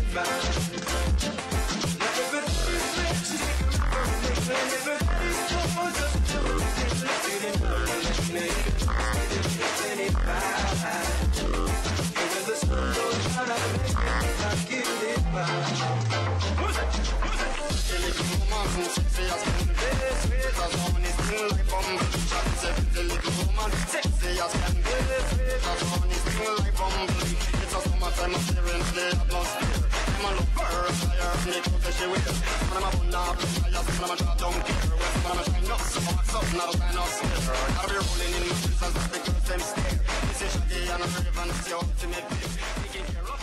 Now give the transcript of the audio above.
Gotta be rolling in my shoes as the girls them stare. This is Shaggy and I'm relevant, it's your ultimate bitch. Taking care of